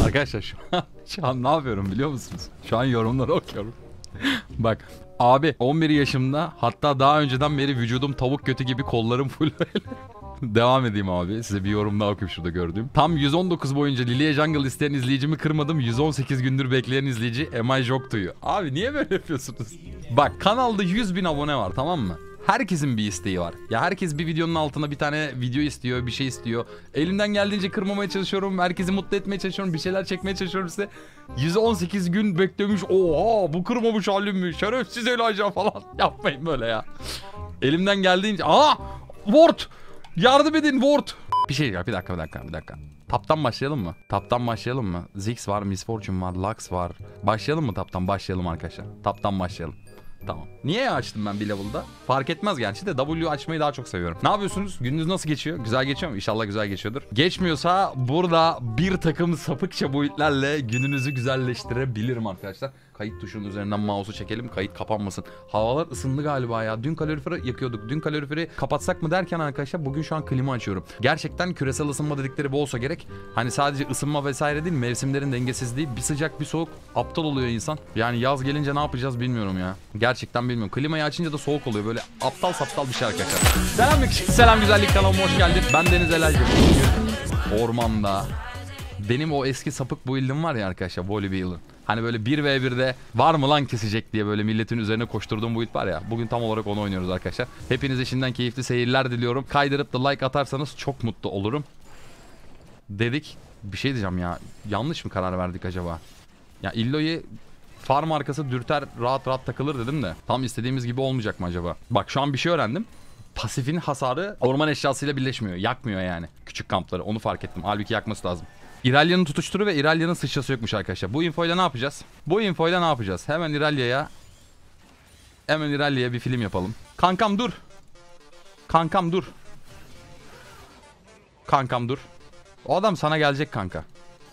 Arkadaşlar şu an ne yapıyorum biliyor musunuz? Şu an yorumları okuyorum. Bak abi 11 yaşımda, hatta daha önceden beri vücudum tavuk götü gibi, kollarım full böyle. Devam edeyim abi. Size bir yorum daha okuyayım şurada gördüğüm. Tam 119 boyunca Lilia Jungle isteyen izleyicimi kırmadım. 118 gündür bekleyen izleyici Am I Joke to you? Abi niye böyle yapıyorsunuz? Bak kanalda 100.000 abone var, tamam mı? Herkesin bir isteği var. Ya herkes bir videonun altına bir tane video istiyor, bir şey istiyor. Elimden geldiğince kırmamaya çalışıyorum. Herkesi mutlu etmeye çalışıyorum. Bir şeyler çekmeye çalışıyorum size. 118 gün beklemiş. Oha bu kırmamış halim mi? Şerefsiz Elijah falan. Yapmayın böyle ya. Elimden geldiğince... Aa! Ward! Yardım edin Ward! Bir şey ya, bir dakika. Taptan başlayalım mı? Taptan başlayalım mı? Ziggs var, Miss Fortune var, Lux var. Başlayalım mı taptan? Başlayalım arkadaşlar. Taptan başlayalım. Tamam. Niye açtım ben bir level'da? Fark etmez gerçi de W açmayı daha çok seviyorum. Ne yapıyorsunuz? Gününüz nasıl geçiyor? Güzel geçiyor mu? İnşallah güzel geçiyordur. Geçmiyorsa burada bir takım sapıkça boyutlarla gününüzü güzelleştirebilirim arkadaşlar. Kayıt tuşunun üzerinden mouse'u çekelim. Kayıt kapanmasın. Havalar ısındı galiba ya. Dün kaloriferi yakıyorduk. Dün kaloriferi kapatsak mı derken arkadaşlar bugün şu an klima açıyorum. Gerçekten küresel ısınma dedikleri bu olsa gerek. Hani sadece ısınma vesaire değil, mevsimlerin dengesizliği. Bir sıcak bir soğuk, aptal oluyor insan. Yani yaz gelince ne yapacağız bilmiyorum ya. Gerçekten bilmiyorum. Klimayı açınca da soğuk oluyor. Böyle aptal saptal bir şey arkadaşlar. Selam yakışıklı, selam güzellik, kanalıma hoş geldin. Ben Deniz Elaycı. Ormanda. Benim o eski sapık build'im var ya arkadaşlar. Volibear'ın. Hani böyle 1v1'de var mı lan kesecek diye böyle milletin üzerine koşturduğum build var ya. Bugün tam olarak onu oynuyoruz arkadaşlar. Hepinize şimdiden keyifli seyirler diliyorum. Kaydırıp da like atarsanız çok mutlu olurum. Dedik. Bir şey diyeceğim ya. Yanlış mı karar verdik acaba? Ya Illo'yu farm arkası dürter, rahat rahat takılır dedim de. Tam istediğimiz gibi olmayacak mı acaba? Bak şu an bir şey öğrendim. Pasifin hasarı orman eşyasıyla birleşmiyor. Yakmıyor yani küçük kampları. Onu fark ettim. Halbuki yakması lazım. İralya'nın tutuşturu ve İralya'nın sıçrası yokmuş arkadaşlar. Bu infoyla ne yapacağız? Hemen İralya'ya bir film yapalım. Kankam dur. Kankam dur. O adam sana gelecek kanka.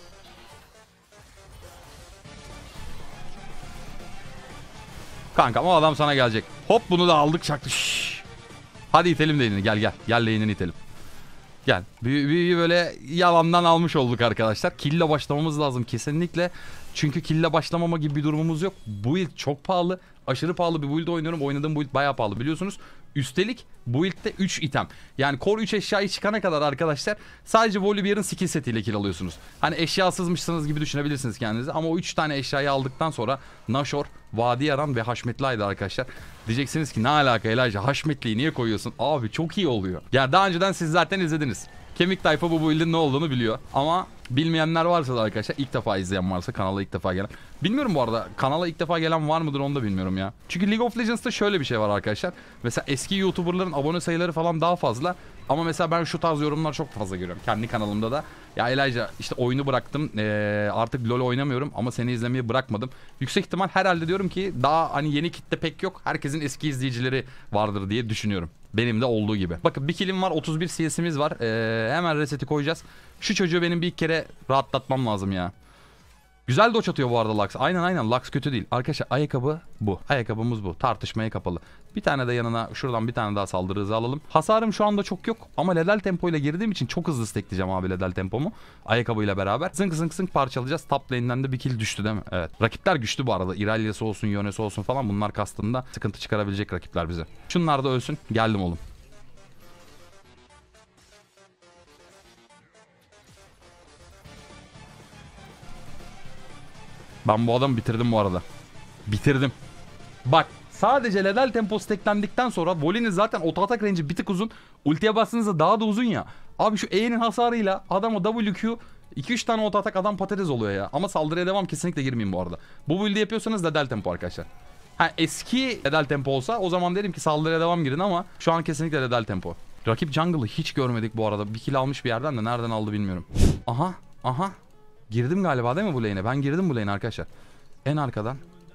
Kankam o adam sana gelecek. Hop bunu da aldık çaktı. Şşş. Hadi itelim lane'ini, gel. Gel lane'ini itelim. Gel. Bir böyle yalandan almış olduk arkadaşlar. Kill'le başlamamız lazım kesinlikle. Çünkü kill'le başlamama gibi bir durumumuz yok. Build çok pahalı. Aşırı pahalı bir build oynuyorum. Oynadığım build bayağı pahalı biliyorsunuz. Üstelik build'de 3 item. Yani core 3 eşyayı çıkana kadar arkadaşlar sadece Volibear'ın skill setiyle kill alıyorsunuz. Hani eşyasızmışsınız gibi düşünebilirsiniz kendinizi. Ama o 3 tane eşyayı aldıktan sonra Nashor, Vadi Yaran ve Haşmetli'ydi arkadaşlar. Diyeceksiniz ki ne alaka Elijah, Haşmetli'yi niye koyuyorsun? Abi çok iyi oluyor. Yani daha önceden siz zaten izlediniz. Kemik tayfa bu build'in ne olduğunu biliyor. Ama bilmeyenler varsa da arkadaşlar, ilk defa izleyen varsa, kanala ilk defa gelen. Bilmiyorum bu arada, kanala ilk defa gelen var mıdır onu da bilmiyorum ya. Çünkü League of Legends'ta şöyle bir şey var arkadaşlar. Mesela eski YouTuber'ların abone sayıları falan daha fazla. Ama mesela ben şu tarz yorumlar çok fazla görüyorum. Kendi kanalımda da. Ya Elijah işte oyunu bıraktım. Artık LoL oynamıyorum ama seni izlemeyi bırakmadım. Yüksek ihtimal herhalde diyorum ki daha hani yeni kitle pek yok. Herkesin eski izleyicileri vardır diye düşünüyorum. Benim de olduğu gibi. Bakın bir killim var, 31 CS'imiz var. Hemen reseti koyacağız. Şu çocuğu benim bir ilk kere rahatlatmam lazım ya. Güzel doç atıyor bu arada Lux. Aynen Lux kötü değil. Arkadaşlar ayakkabı bu. Ayakkabımız bu. Tartışmaya kapalı. Bir tane de yanına şuradan bir tane daha saldırı hızı alalım. Hasarım şu anda çok yok. Ama ledel tempoyla girdiğim için çok hızlı stackleyeceğim abi ledel tempomu. Ayakkabıyla beraber. Zınk parçalayacağız. Top lane'den de bir kill düştü değil mi? Evet. Rakipler güçlü bu arada. Iralia'sı olsun, Yone'si olsun falan. Bunlar kastında sıkıntı çıkarabilecek rakipler bize. Şunlar da ölsün. Geldim oğlum. Ben bu adamı bitirdim bu arada. Bitirdim. Bak sadece ledel tempo stacklendikten sonra Voli'nin zaten auto atak range'i bir tık uzun. Ultiye bastığınızda daha da uzun ya. Abi şu E'nin hasarıyla adama WQ 2-3 tane auto atak, adam patates oluyor ya. Ama saldırıya devam kesinlikle girmeyin bu arada. Bu build'i yapıyorsanız ledel tempo arkadaşlar. Ha eski ledel tempo olsa o zaman derim ki saldırıya devam girin ama şu an kesinlikle ledel tempo. Rakip jungle'ı hiç görmedik bu arada. Bir kill almış bir yerden de nereden aldı bilmiyorum. Aha. Girdim galiba değil mi bu lane'e? Ben girdim bu lane'e arkadaşlar. En arkadan.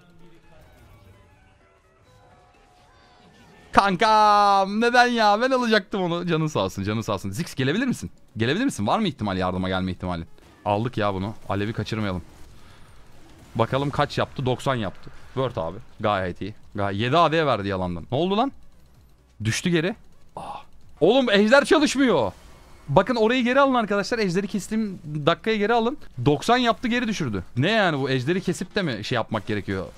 Kankam neden ya? Ben alacaktım onu. Canın sağ olsun. Ziggs gelebilir misin? Var mı ihtimal, yardıma gelme ihtimali? Aldık ya bunu. Alev'i kaçırmayalım. Bakalım kaç yaptı? 90 yaptı. Word abi. Gayet iyi. 7 AD'ye verdi yalandan. Ne oldu lan? Düştü geri. Oğlum ejder çalışmıyor. Bakın orayı geri alın arkadaşlar. Ejderi kestiğim dakikaya geri alın. 90 yaptı, geri düşürdü. Ne yani bu, ejderi kesip de mi şey yapmak gerekiyor?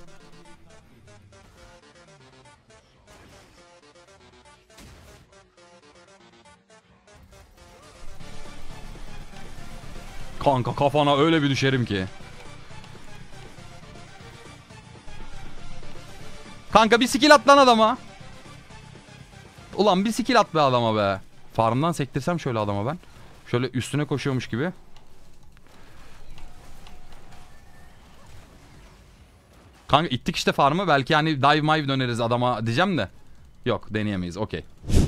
Kanka kafana öyle bir düşerim ki. Kanka bir skill at lan adama. Ulan bir skill at be adama be. Farmdan sektirsem şöyle adama ben. Şöyle üstüne koşuyormuş gibi. Kanka ittik işte farmı. Belki hani dive mive döneriz adama diyeceğim de. Yok, deneyemeyiz. Okey.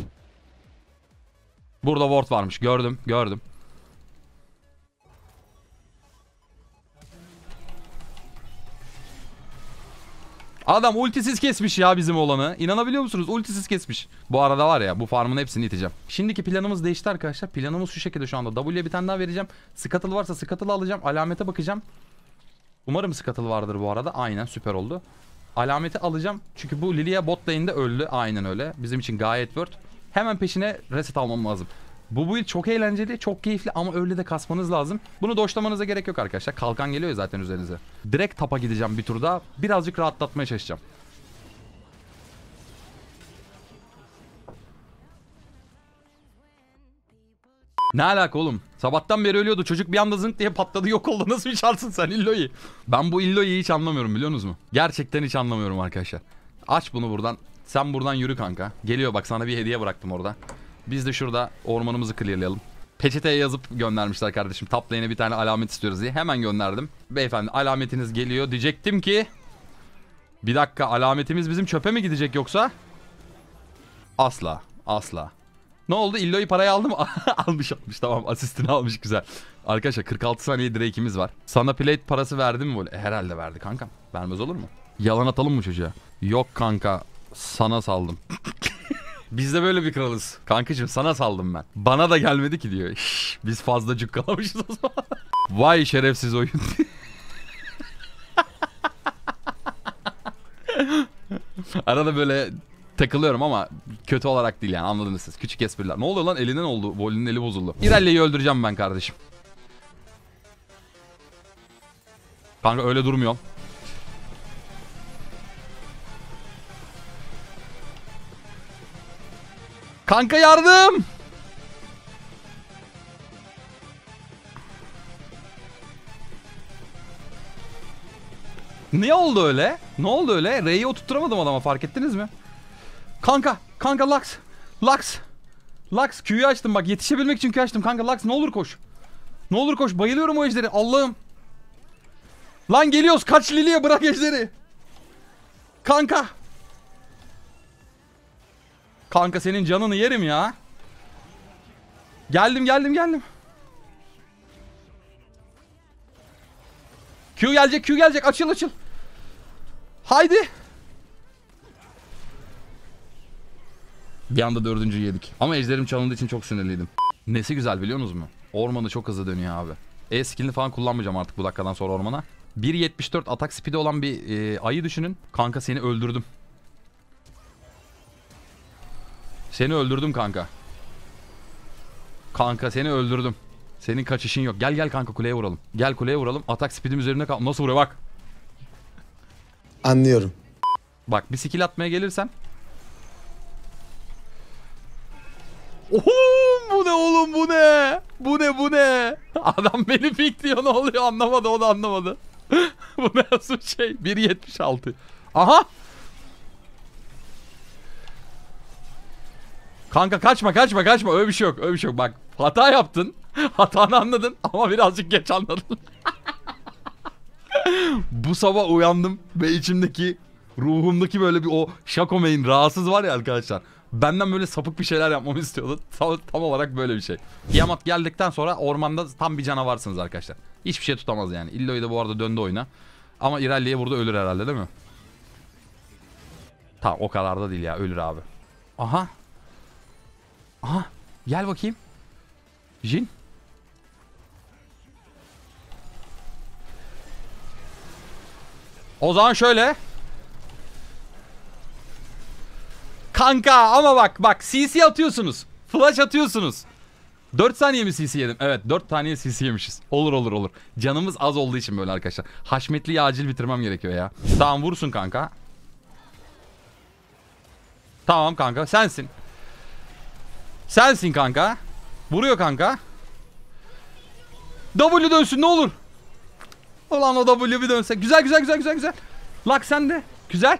Burada ward varmış. Gördüm. Gördüm. Adam ultisiz kesmiş ya bizim olanı. İnanabiliyor musunuz? Ultisiz kesmiş. Bu arada var ya, bu farmın hepsini iteceğim. Şimdiki planımız değişti arkadaşlar. Planımız şu şekilde şu anda. W'ye bir tane daha vereceğim. Scuttle varsa Scuttle'ı alacağım. Alamete bakacağım. Umarım Scuttle vardır bu arada. Aynen, süper oldu. Alameti alacağım. Çünkü bu Lilia bot lane'de öldü. Aynen öyle. Bizim için gayet worth. Hemen peşine reset almam lazım. Bu build çok eğlenceli, çok keyifli ama öyle de kasmanız lazım. Bunu doşlamanıza gerek yok arkadaşlar. Kalkan geliyor ya zaten üzerinize. Direkt tapa gideceğim bir turda. Birazcık rahatlatmaya çalışacağım. Ne alaka oğlum? Sabahtan beri ölüyordu. Çocuk bir anda zınk diye patladı, yok oldu. Nasıl bir şansın sen Illo'yu? Ben bu Illo'yu hiç anlamıyorum, biliyor musunuz? Gerçekten hiç anlamıyorum arkadaşlar. Aç bunu buradan. Sen buradan yürü kanka. Geliyor bak, sana bir hediye bıraktım orada. Biz de şurada ormanımızı clearlayalım. Peçeteye yazıp göndermişler kardeşim. Top lane'e bir tane alamet istiyoruz diye. Hemen gönderdim. Beyefendi alametiniz geliyor. Diyecektim ki... Bir dakika, alametimiz bizim çöpe mi gidecek yoksa? Asla. Asla. Ne oldu? Illo'yu parayı aldı mı? almış. Tamam, asistini almış, güzel. Arkadaşlar 46 saniye Drake'imiz var. Sana plate parası verdi mi böyle? Herhalde verdi kankam. Vermez olur mu? Yalan atalım mı çocuğa? Yok kanka, sana saldım. Biz de böyle bir kralız. Kankacığım sana saldım ben. Bana da gelmedi ki diyor. Şş, biz fazla cukkalamışız o zaman. Vay şerefsiz oyun. Arada böyle takılıyorum ama kötü olarak değil yani, anladınız siz. Küçük espriler. Ne oluyor lan, elinden oldu. Vol'ün eli bozuldu. İrelli'yi öldüreceğim ben kardeşim. Kanka öyle durmuyor. Kanka yardım. Ne oldu öyle? Ne oldu öyle? R'yi oturtturamadım adama, fark ettiniz mi? Kanka Lux. Lux Q'yu açtım bak, yetişebilmek için Q açtım. Kanka Lux ne olur koş. Ne olur koş, bayılıyorum o ejderi, Allah'ım. Lan geliyoruz, kaç Lilia, bırak ejderi. Kanka. Kanka senin canını yerim ya. Geldim. Q gelecek, açıl. Haydi. Bir anda 4.'ü yedik. Ama ejderim çalındığı için çok sinirliydim. Nesi güzel biliyor musunuz mu? Ormanı çok hızlı dönüyor abi. E-skill'ini falan kullanmayacağım artık bu dakikadan sonra ormana. 1.74 atak speed'i olan bir ayı düşünün. Kanka seni öldürdüm. Seni öldürdüm kanka. Kanka seni öldürdüm. Senin kaçışın yok. Gel kanka, kuleye vuralım. Gel kuleye vuralım. Atak speed'im üzerinde kal. Nasıl vuruyor bak. Anlıyorum. Bak bir skill atmaya gelirsen. Oho, bu ne oğlum, bu ne? Bu ne? Adam beni pikliyor, ne oluyor anlamadı, o da anlamadı. Bu nasıl şey? 1.76. Aha. Kanka kaçma. Öyle bir şey yok. Bak hata yaptın. Hatanı anladın ama birazcık geç anladın. Bu sabah uyandım ve içimdeki, ruhumdaki böyle bir o Shaco main rahatsız var ya arkadaşlar. Benden böyle sapık bir şeyler yapmamı istiyordu. Tam olarak böyle bir şey. Yamat geldikten sonra ormanda tam bir canavarsınız arkadaşlar. Hiçbir şey tutamaz yani. Illo'yu da bu arada döndü oyuna. Ama Irelia burada ölür herhalde, değil mi? Tamam, o kadar da değil ya, ölür abi. Aha. Gel bakayım. Jin. O zaman şöyle. Kanka ama bak CC atıyorsunuz. Flash atıyorsunuz. 4 saniye mi CC yedim? Evet 4 saniye CC yemişiz. Olur olur olur. Canımız az olduğu için böyle arkadaşlar. Haşmetli'yi acil bitirmem gerekiyor ya. Tamam vursun kanka. Tamam kanka sensin. Sensin kanka. Vuruyor kanka. W dönsün ne olur. Ulan o W bir dönse. Güzel güzel güzel güzel güzel. Lak sende. Güzel.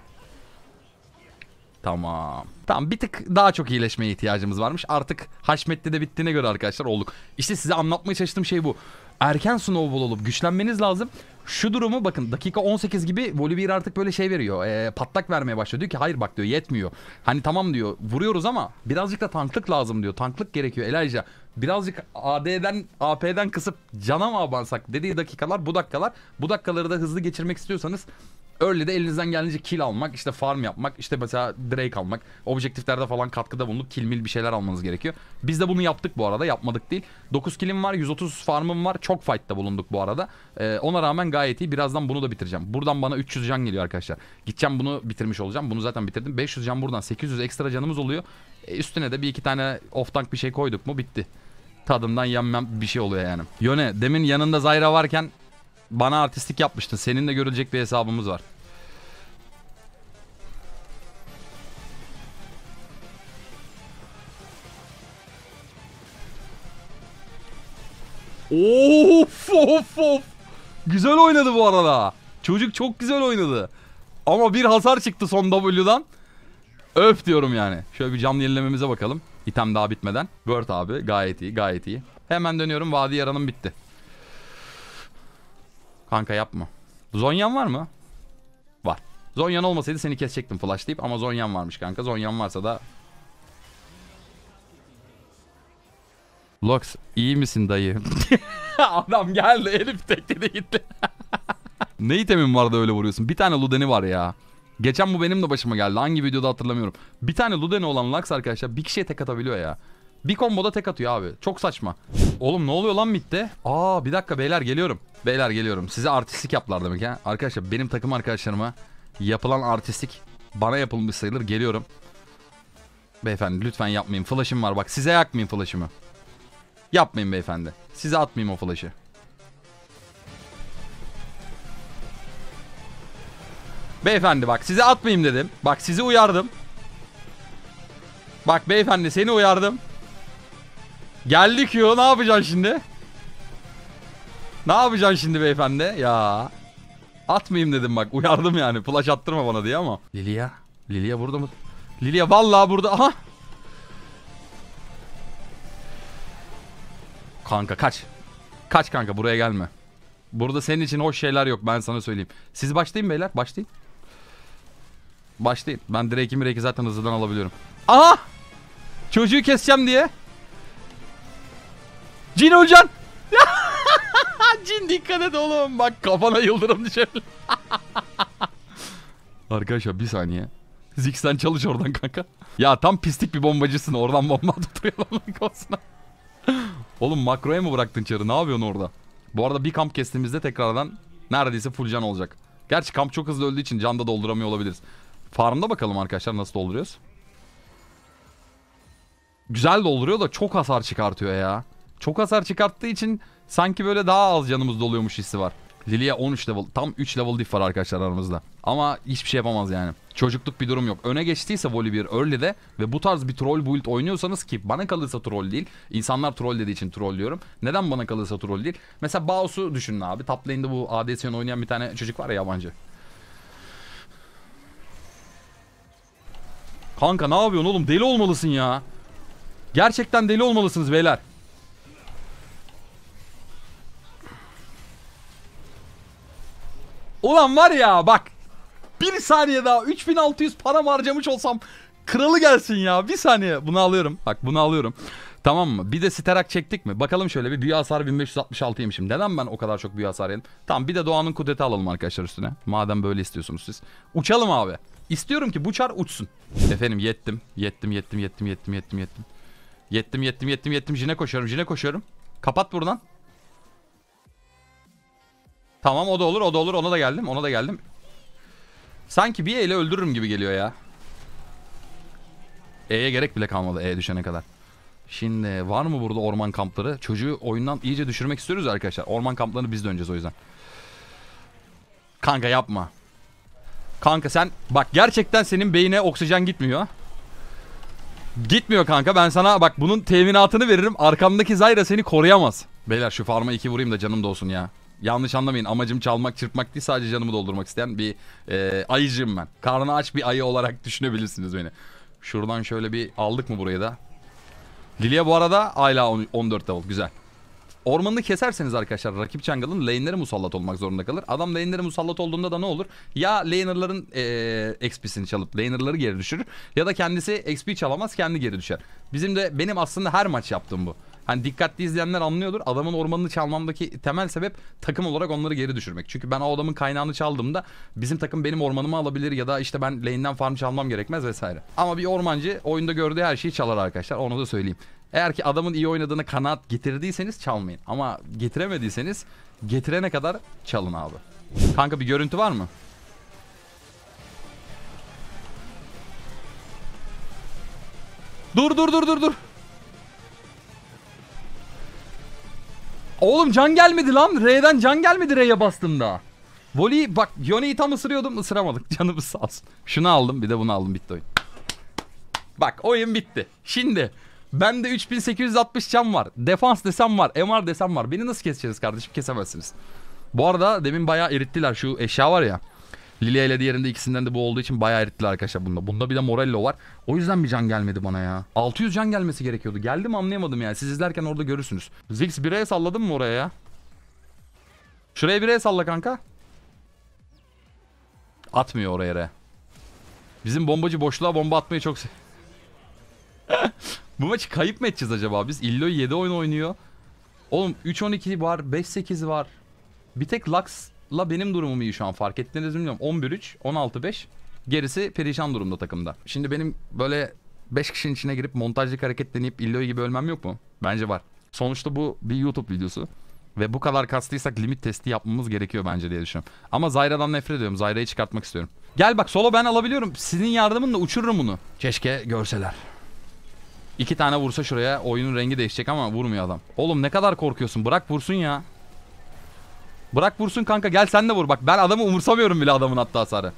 Tamam. Tamam bir tık daha çok iyileşmeye ihtiyacımız varmış. Artık Haşmetli de bittiğine göre arkadaşlar olduk. İşte size anlatmaya çalıştığım şey bu. Erken snowball olup güçlenmeniz lazım. Şu durumu bakın dakika 18 gibi Volibear artık böyle şey veriyor. Patlak vermeye başlıyor. Diyor ki hayır bak diyor yetmiyor. Hani tamam diyor vuruyoruz ama birazcık da tanklık lazım diyor. Tanklık gerekiyor Elijah. Birazcık AD'den AP'den kısıp cana mı abansak dediği dakikalar bu dakikalar. Bu dakikaları da hızlı geçirmek istiyorsanız early'de elinizden gelince kill almak, işte farm yapmak, işte mesela Drake almak, objektiflerde falan katkıda bulunup kill mill bir şeyler almanız gerekiyor. Biz de bunu yaptık bu arada, yapmadık değil. 9 killim var, 130 farmım var. Çok fight'ta bulunduk bu arada. Ona rağmen gayet iyi. Birazdan bunu da bitireceğim. Buradan bana 300 can geliyor arkadaşlar. Gideceğim bunu bitirmiş olacağım. Bunu zaten bitirdim. 500 can buradan, 800 ekstra canımız oluyor. Üstüne de bir iki tane off tank bir şey koyduk mu bitti. Tadından yenmem bir şey oluyor yani. Yone demin yanında Zyra varken bana artistlik yapmıştın. Seninle görülecek bir hesabımız var. Of of of. Güzel oynadı bu arada. Çocuk çok güzel oynadı. Ama bir hasar çıktı son W'dan. Öf diyorum yani. Şöyle bir canlı yenilememize bakalım. İtem daha bitmeden. Word abi gayet iyi gayet iyi. Hemen dönüyorum. Vadi yaranım bitti. Kanka yapma. Zonyan var mı? Var. Zonyan olmasaydı seni kesecektim flashlayıp ama Zonyan varmış kanka. Zonyan varsa da... Lox iyi misin dayı? Adam geldi herif tekledi gitti. Ne itemin vardı öyle vuruyorsun? Bir tane Ludeni var ya. Geçen bu benim de başıma geldi. Hangi videoda hatırlamıyorum. Bir tane Ludeni olan Lux arkadaşlar bir kişiye tek atabiliyor ya. Bir komboda tek atıyor abi. Çok saçma. Oğlum ne oluyor lan midde? Aa bir dakika beyler geliyorum. Beyler geliyorum. Size artistlik yaptılar demek ya. Arkadaşlar benim takım arkadaşlarıma yapılan artistlik bana yapılmış sayılır. Geliyorum. Beyefendi lütfen yapmayın. Flash'ım var bak. Size yakmayın flash'ımı. Yapmayın beyefendi. Size atmayayım o flash'ı. Beyefendi bak size atmayayım dedim. Bak sizi uyardım. Bak beyefendi seni uyardım. Geldik yo ne yapacaksın şimdi? Ne yapacaksın şimdi beyefendi? Ya. Atmayayım dedim bak uyardım yani. Flash attırma bana diye ama. Lilia. Lilia burada mı? Lilia vallahi burada. Aha. Kanka kaç. Kaç kanka buraya gelme. Burada senin için hoş şeyler yok ben sana söyleyeyim. Siz başlayın beyler başlayın. Başlayın. Ben Drake'i zaten hızlıdan alabiliyorum. Aha! Çocuğu keseceğim diye. Cin öleceksin. Cin dikkat et oğlum. Bak kafana yıldırım düşer. Arkadaşlar bir saniye. Ziggs'ten çalış oradan kanka. Ya tam pislik bir bombacısın. Oradan bomba tutuyor lan kafasına. Oğlum makroya mı bıraktın çarı? Ne yapıyorsun orada? Bu arada bir kamp kestiğimizde tekrardan neredeyse full can olacak. Gerçi kamp çok hızlı öldüğü için can da dolduramıyor olabiliriz. Farmda bakalım arkadaşlar nasıl dolduruyoruz. Güzel dolduruyor da çok hasar çıkartıyor ya. Çok hasar çıkarttığı için sanki böyle daha az canımız doluyormuş hissi var. Lilia 13 level. Tam 3 level diff var arkadaşlar aramızda. Ama hiçbir şey yapamaz yani. Çocukluk bir durum yok. Öne geçtiyse Volibear early'de ve bu tarz bir troll build oynuyorsanız ki bana kalırsa troll değil. İnsanlar troll dediği için troll diyorum. Neden bana kalırsa troll değil? Mesela Baus'u düşünün abi. Top lane'de bu ADC'nin oynayan bir tane çocuk var ya yabancı. Kanka ne yapıyorsun oğlum? Deli olmalısın ya. Gerçekten deli olmalısınız beyler. Ulan var ya bak. Bir saniye daha 3600 param harcamış olsam kralı gelsin ya. Bir saniye bunu alıyorum. Bak bunu alıyorum. Tamam mı? Bir de Sterak çektik mi? Bakalım şöyle bir büyü hasarı 1566 yemişim. Neden ben o kadar çok büyü hasar yedim? Tamam bir de Doğan'ın kudreti alalım arkadaşlar üstüne. Madem böyle istiyorsunuz siz. Uçalım abi. İstiyorum ki bu çar uçsun. Efendim yettim. Yettim. Jine koşuyorum. Kapat buradan. Tamam o da olur. Ona da geldim. Sanki bir ele öldürürüm gibi geliyor ya. E'ye gerek bile kalmadı E düşene kadar. Şimdi var mı burada orman kampları? Çocuğu oyundan iyice düşürmek istiyoruz arkadaşlar. Orman kamplarını biz döneceğiz o yüzden. Kanka yapma. Kanka sen bak gerçekten senin beyine oksijen gitmiyor. Gitmiyor kanka, ben sana bak bunun teminatını veririm. Arkamdaki Zyra seni koruyamaz. Beyler şu farma 2 vurayım da canım dolsun ya. Yanlış anlamayın, amacım çalmak çırpmak değil, sadece canımı doldurmak isteyen bir ayıcıyım ben. Karnı aç bir ayı olarak düşünebilirsiniz beni. Şuradan şöyle bir aldık mı burayı da. Lilia bu arada hala 14 level, güzel. Ormanını keserseniz arkadaşlar rakip jungle'ın lane'lere musallat olmak zorunda kalır. Adam lane'lere musallat olduğunda da ne olur? Ya laner'ların XP'sini çalıp laner'ları geri düşürür. Ya da kendisi XP çalamaz, kendi geri düşer. Benim aslında her maç yaptığım bu. Hani dikkatli izleyenler anlıyordur. Adamın ormanını çalmamdaki temel sebep takım olarak onları geri düşürmek. Çünkü ben o adamın kaynağını çaldığımda bizim takım benim ormanımı alabilir ya da işte ben lane'den farm çalmam gerekmez vesaire. Ama bir ormancı oyunda gördüğü her şeyi çalar arkadaşlar. Onu da söyleyeyim. Eğer ki adamın iyi oynadığını kanaat getirdiyseniz çalmayın. Ama getiremediyseniz getirene kadar çalın abi. Kanka bir görüntü var mı? Dur. Oğlum can gelmedi lan. R'den can gelmedi R'ye bastığımda. Voli bak, Yone'yi tam ısırıyordum, ısıramadık. Canımız sağ olsun. Şunu aldım, bir de bunu aldım, bitti oyun. Bak oyun bitti. Şimdi bende 3860 can var. Defans desem var. MR desem var. Beni nasıl keseceğiz kardeşim? Kesemezsiniz. Bu arada demin bayağı erittiler. Şu eşya var ya. Lilia ile diğerinde ikisinden de bu olduğu için bayağı erittiler arkadaşlar bunda. Bunda bir de Morello var. O yüzden bir can gelmedi bana ya. 600 can gelmesi gerekiyordu. Geldi mi anlayamadım yani. Siz izlerken orada görürsünüz. Ziggs 1'e salladın mı oraya ya? Şuraya 1'e salla kanka. Atmıyor oraya re. Bizim bombacı boşluğa bomba atmayı çok Bu maçı kayıp mı edeceğiz acaba biz? Illoy 7 oyun oynuyor. Oğlum 3-12 var, 5-8 var. Bir tek Lux'la benim durumum iyi şu an, fark ettiniz bilmiyorum. 11-3, 16-5. Gerisi perişan durumda takımda. Şimdi benim böyle 5 kişinin içine girip montajlık hareket deneyip Illoy gibi ölmem yok mu? Bence var. Sonuçta bu bir YouTube videosu. Ve bu kadar kastıysak limit testi yapmamız gerekiyor bence diye düşünüyorum. Ama Zyra'dan nefret ediyorum. Zyra'yı çıkartmak istiyorum. Gel bak, solo ben alabiliyorum. Sizin yardımınla uçururum bunu. Keşke görseler. 2 tane vursa şuraya oyunun rengi değişecek ama vurmuyor adam. Oğlum ne kadar korkuyorsun? Bırak vursun ya. Bırak vursun kanka, gel sen de vur. Bak ben adamı umursamıyorum bile, adamın attığı hasarı.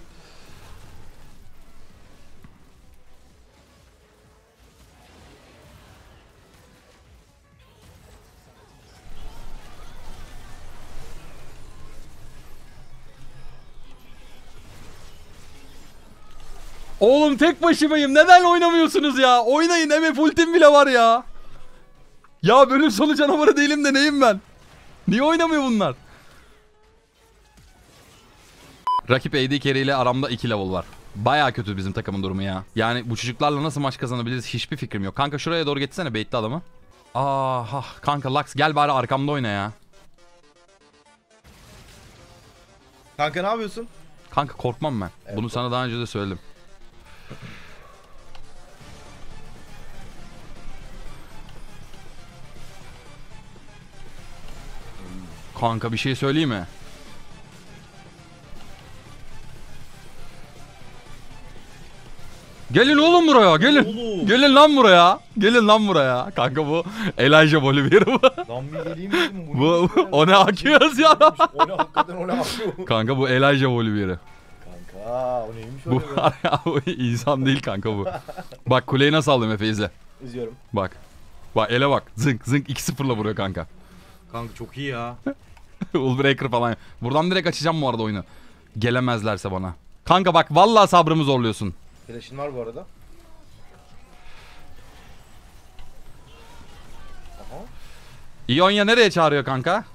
Oğlum tek başımayım. Neden oynamıyorsunuz ya? Oynayın. MF ultim bile var ya. Ya bölüm sonu canavarı değilim de neyim ben? Niye oynamıyor bunlar? Rakip AD carry ile aramda 2 level var. Baya kötü bizim takımın durumu ya. Yani bu çocuklarla nasıl maç kazanabiliriz hiçbir fikrim yok. Kanka şuraya doğru geçsene, baitli adamı. Aha kanka Lux gel bari arkamda oyna ya. Kanka ne yapıyorsun? Kanka korkmam ben. Evet, bunu sana daha önce de söyledim. Kanka bir şey söyleyeyim mi? Gelin oğlum buraya, gelin. Oğlum. Gelin lan buraya. Gelin lan buraya. Kanka bu Elijah Bolivir bu. Lan bir geleyim dedim. Bu o ne akıyoruz ya. O ne hakikaten, o ne akıyor. Kanka bu Elijah Bolivir. Kanka o neymiş Bu öyle be? bu insan değil kanka bu. Bak kuleyi nasıl aldım Efe, izle. İzliyorum. Bak. Bak ele bak. Zınk zınk 2-0'la vuruyor kanka. Kanka çok iyi ya. Ulbreaker falan. Buradan direkt açacağım bu arada oyunu. Gelemezlerse bana. Kanka bak vallahi sabrımı zorluyorsun. Flash'in var bu arada. Aha. İonya nereye çağırıyor kanka? Aha.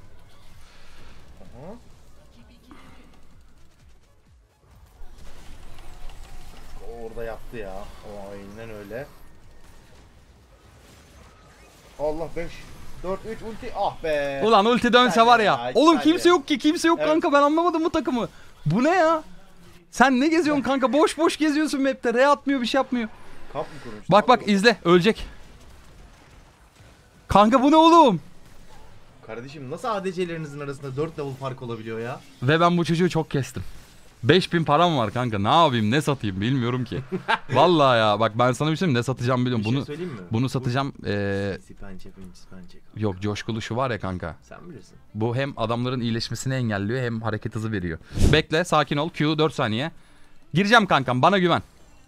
O orada yaptı ya. O aynen öyle. Allah 5 4 3 ulti, ah be. Ulan ulti dönse var ya. Ya, Oğlum hadi. kimse yok ki, kimse yok Evet. kanka, ben anlamadım bu takımı. Bu ne ya? Sen ne geziyorsun kanka? Boş boş geziyorsun map'te. R atmıyor, bir şey yapmıyor. Kamp mı kurmuş? Bak bak izle, ölecek. Kanka bu ne oğlum? Kardeşim nasıl ADC'lerinizin arasında 4 level fark olabiliyor ya? Ve ben bu çocuğu çok kestim. 5000 param var kanka. Ne yapayım, ne satayım bilmiyorum ki. Vallahi ya bak ben sana bir şey söyleyeyim, ne satacağım biliyorum. Bir şey Bunu söyleyeyim mi? bunu satacağım. Spençe. Yok, coşkulu şu var ya kanka. Sen bilirsin. Bu hem adamların iyileşmesini engelliyor hem hareket hızı veriyor. Bekle, sakin ol. Q 4 saniye. Gireceğim kankam, bana güven.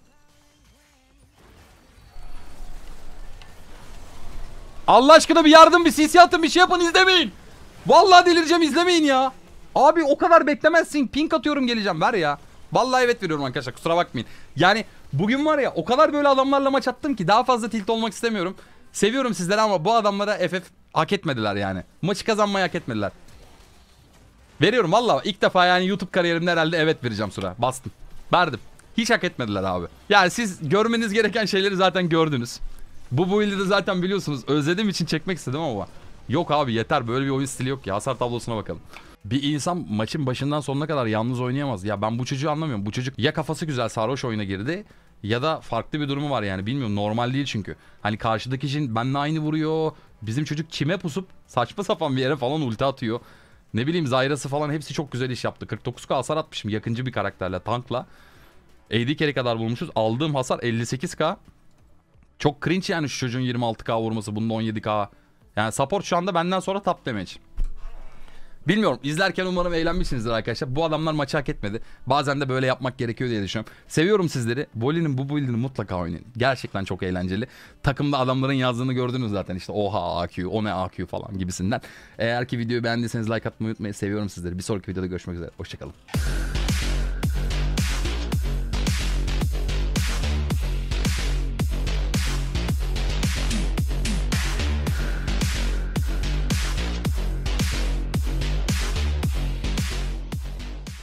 Allah aşkına bir yardım, bir CC atın, bir şey yapın, izlemeyin. Vallahi delireceğim, izlemeyin ya. Abi o kadar beklemezsin. Pink atıyorum, geleceğim, ver ya. Vallahi evet veriyorum arkadaşlar, kusura bakmayın. Yani bugün var ya o kadar böyle adamlarla maç attım ki daha fazla tilt olmak istemiyorum. Seviyorum sizleri ama bu adamlara FF hak etmediler yani. Maçı kazanmayı hak etmediler. Veriyorum vallahi, ilk defa yani YouTube kariyerimde herhalde evet vereceğim sıra. Bastım. Verdim. Hiç hak etmediler abi. Yani siz görmeniz gereken şeyleri zaten gördünüz. Bu build'i de zaten biliyorsunuz. Özlediğim için çekmek istedim ama yok abi, yeter, böyle bir oyun stili yok ya. Hasar tablosuna bakalım. Bir insan maçın başından sonuna kadar yalnız oynayamaz. Ya ben bu çocuğu anlamıyorum. Bu çocuk ya kafası güzel sarhoş oyuna girdi ya da farklı bir durumu var yani, bilmiyorum, normal değil çünkü. Hani karşıdaki için benimle aynı vuruyor. Bizim çocuk çime pusup saçma sapan bir yere falan ulti atıyor. Ne bileyim, Zyra'sı falan hepsi çok güzel iş yaptı. 49k hasar atmışım yakıncı bir karakterle, tankla. AD carry kadar vurmuşuz. Aldığım hasar 58k. Çok cringe yani şu çocuğun 26k vurması, bunda 17k. Yani support şu anda benden sonra top damage. Bilmiyorum, izlerken umarım eğlenmişsinizdir arkadaşlar. Bu adamlar maçı hak etmedi. Bazen de böyle yapmak gerekiyor diye düşünüyorum. Seviyorum sizleri. Voli'nin bu build'ini mutlaka oynayın. Gerçekten çok eğlenceli. Takımda adamların yazdığını gördünüz zaten, işte oha AQ, o ne AQ falan gibisinden. Eğer ki videoyu beğendiyseniz like atmayı unutmayın. Seviyorum sizleri. Bir sonraki videoda görüşmek üzere. Hoşçakalın.